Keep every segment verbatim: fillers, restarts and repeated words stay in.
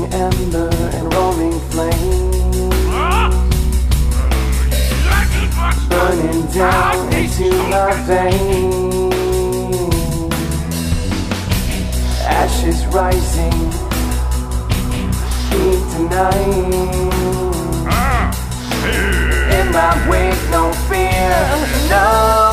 ember and roaring flame, burning down into my veins. Ashes rising, heat tonight. In my wake, no fear, no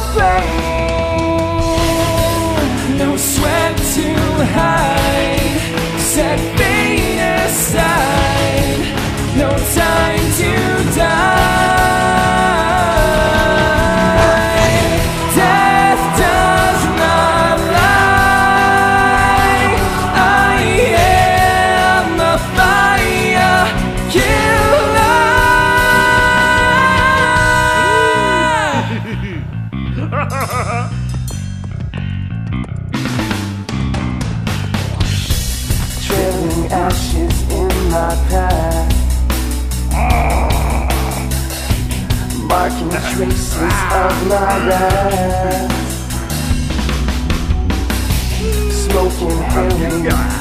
pain, no sweat to hide, set fate aside, no time to die. Death does not lie. I am the fire killer. Trailing ashes in my path, marking traces of my wrath. Smoking herring,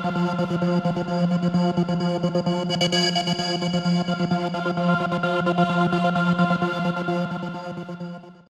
Thank you.